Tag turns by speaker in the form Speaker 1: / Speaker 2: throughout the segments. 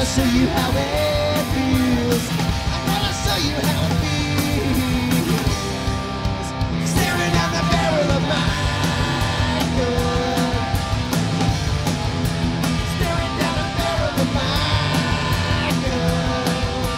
Speaker 1: show you how it feels. I'm gonna show you how it feels. Staring down the barrel of my gun. Staring down the barrel of my gun.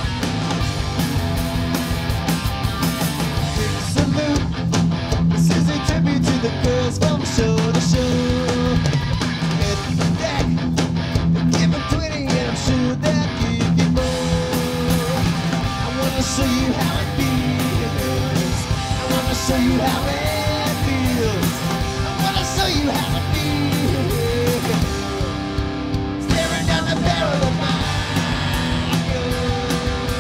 Speaker 1: Big salute. This is a tribute to the girls from show to show. Hit the deck. Give them 20 and I'm sure that you get more. I wanna show you how it feels. I wanna show you how it feels. I wanna show you how it feels. Staring down the barrel of my gun.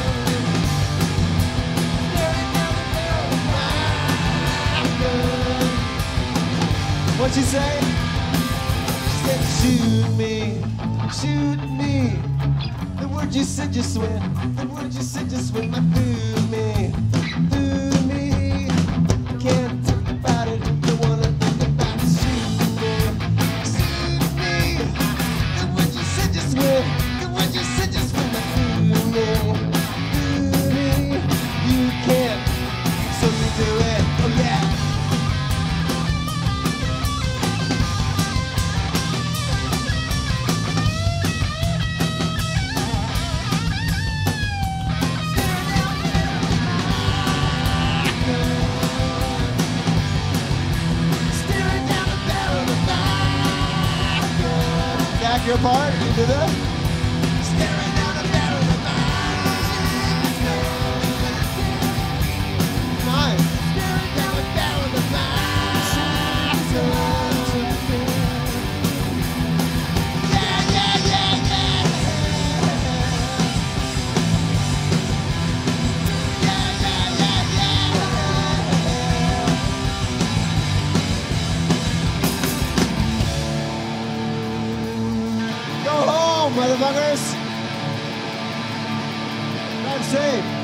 Speaker 1: Staring down the barrel of my gun. What'd you say? She said, shoot me. Shoot me. The word you said just went. The word you said just went right through me. Through me. Can't think about it. Don't wanna think about it. Shoot me. Shoot me. The word you said just went. The word you said just went right through me. Through me. You can't. So you do it. Oh yeah. Your part, you do that? Staring down the barrel of my gun. Nice. Staring down the barrel of my gun. Yeah, yeah, yeah, yeah. Yeah, yeah, yeah, yeah. Go home, motherfuckers! Drive safe!